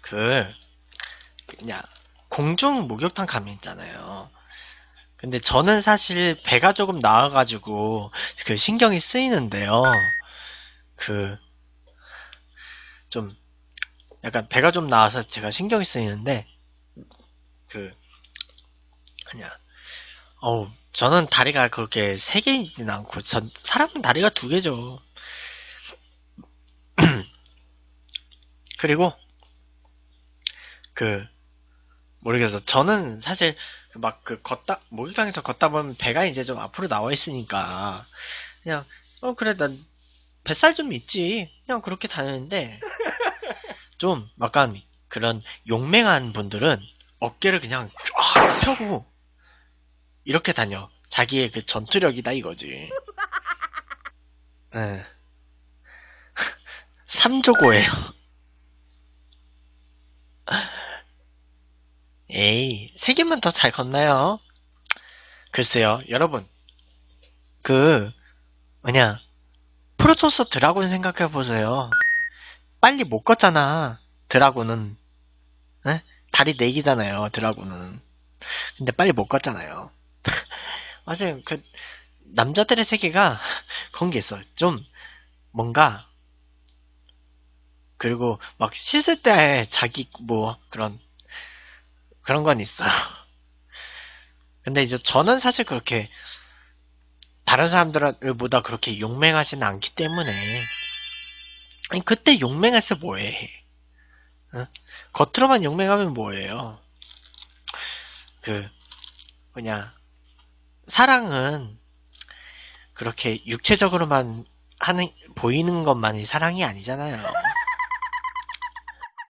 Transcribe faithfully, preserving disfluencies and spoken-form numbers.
그 그냥 공중 목욕탕 가면 있잖아요. 근데 저는 사실 배가 조금 나와가지고 그 신경이 쓰이는데요. 그 좀 약간 배가 좀 나와서 제가 신경이 쓰이는데 그 그냥 어우 저는 다리가 그렇게 세 개이진 않고 전 사람은 다리가 두 개죠. 그리고 그 모르겠어. 저는 사실 막 그 걷다 목욕탕에서 걷다 보면 배가 이제 좀 앞으로 나와 있으니까 그냥 어 그래 난 뱃살 좀 있지 그냥 그렇게 다니는데 좀 약간 그런 용맹한 분들은 어깨를 그냥 쫙 펴고 이렇게 다녀. 자기의 그 전투력이다 이거지. 예. 삼조고예요. 에이, 세 개만 더 잘 걷나요? 글쎄요, 여러분. 그, 뭐냐, 프로토스 드라군 생각해보세요. 빨리 못 걷잖아, 드라군은. 에? 다리 네 개잖아요, 드라군은. 근데 빨리 못 걷잖아요. 맞아요, 그, 남자들의 세계가 그런 게 있어. 좀, 뭔가, 그리고 막 씻을 때 자기 뭐, 그런, 그런 건 있어요. 근데 이제 저는 사실 그렇게, 다른 사람들보다 그렇게 용맹하지는 않기 때문에, 아니, 그때 용맹해서 뭐해. 어? 겉으로만 용맹하면 뭐예요. 그, 뭐냐, 사랑은 그렇게 육체적으로만 하는, 보이는 것만이 사랑이 아니잖아요.